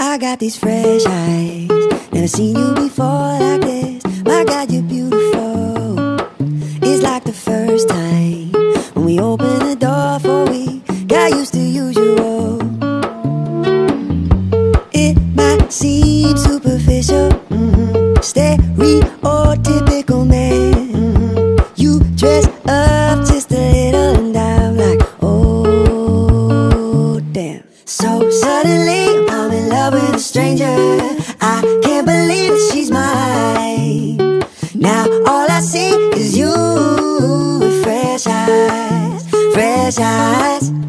I got these fresh eyes. Never seen you before like this. My God, you're beautiful. It's like the first time when we opened the door for we got used to usual. It might seem superficial, stereotypical man. You dress up just a little and I'm like, oh damn. So suddenly I'm in love with a stranger. I can't believe that she's mine. Now all I see is you with fresh eyes, fresh eyes.